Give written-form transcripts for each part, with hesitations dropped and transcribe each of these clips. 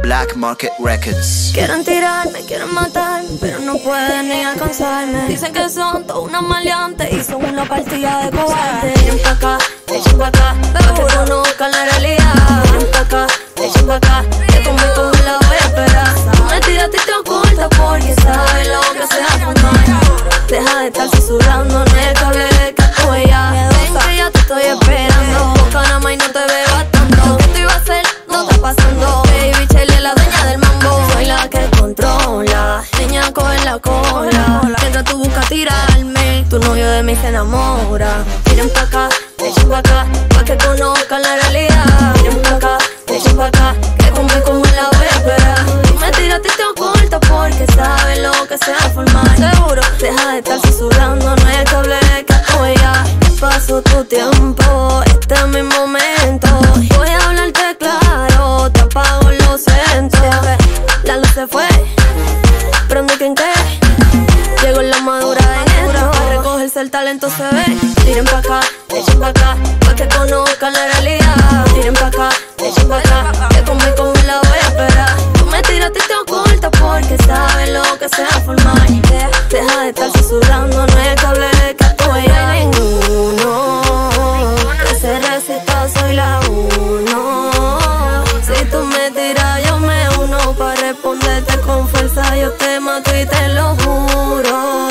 Black Market Records. Quieren tirarme, quieren matarme, pero no pueden ni alcanzarme. Dicen que son todas unas maleantes y son una partida de cobardes. Vienen pa' acá, echen pa' acá, pero que conozcan la realidad. Vienen pa' acá, echen pa' acá, que conmigo la voy a esperar. No me tiras y te oculta porque sabes lo que se va a formar. Deja de estar susurrando en el cable que estoy ya. Ven que ya te estoy esperando, boca nada más y no te veo bastante. ¿Qué te iba a hacer? No está pasando. Baby Chele, la dueña del mambo. Soy la que controla, niña coge la cola. Mientras tú buscas tirarme, tu novio de mí se enamora. Miren pa' acá, echen pa' acá, pa' que conozcan la realidad. Miren pa' acá, echen pa' acá, que conmigo me la voy a esperar. Tú me tiras y te ocultas porque sabes lo que se va a formar. Seguro, deja de estar susurrando, no es cable que estoy ya. Paso tu tiempo, este es mi momento. Voy a hablarte claro, te apago los centros. La luz se fue, prende quien que llegó la madura en esto. A recogerse el talento se ve. Miren pa' acá, echen pa' acá, pa' que conozcan la realidad. Miren pa' acá, echen pa' acá, que conmigo me la voy a esperar. Tú me tiras y te ocultas porque sabes lo que se va a formar. Deja de estar susurrando, no es cable que estoy ya. Ninguno que se resista, soy la uno. Si tú me tiras yo me uno, pa' responderte con fuerza yo te mato y te lo juro.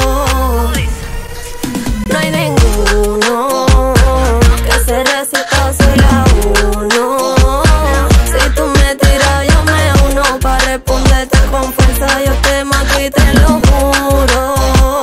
No hay ninguno que se resista, soy la uno. Si tú me tiras yo me uno, pa' responderte con fuerza yo te mato y te lo juro.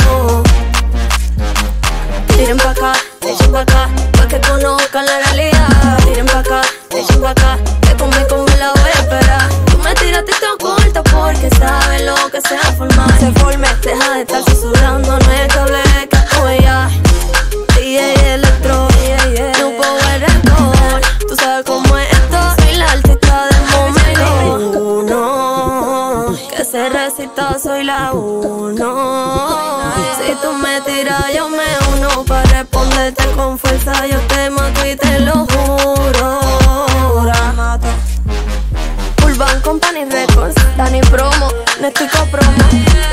Miren pa' acá, echen pa' acá, pa' que conozcan la realidad. Miren pa' acá, echen pa' acá, que conmigo me la voy a esperar. Tú me tiras y te ocultas porque sabes lo que se va a formar. Se forme, deja de estar susurrando, no es cable que estoy ya. DJ Electro, no Power Record. Tú sabes cómo es esto, soy la artista del momento. Uno que se resista, soy la uno. Si tú me tiras yo me uno, pa' responderte con fuerza yo te mato y te lo juro. Urban Company Records, Dani Promo, Nestico Promo.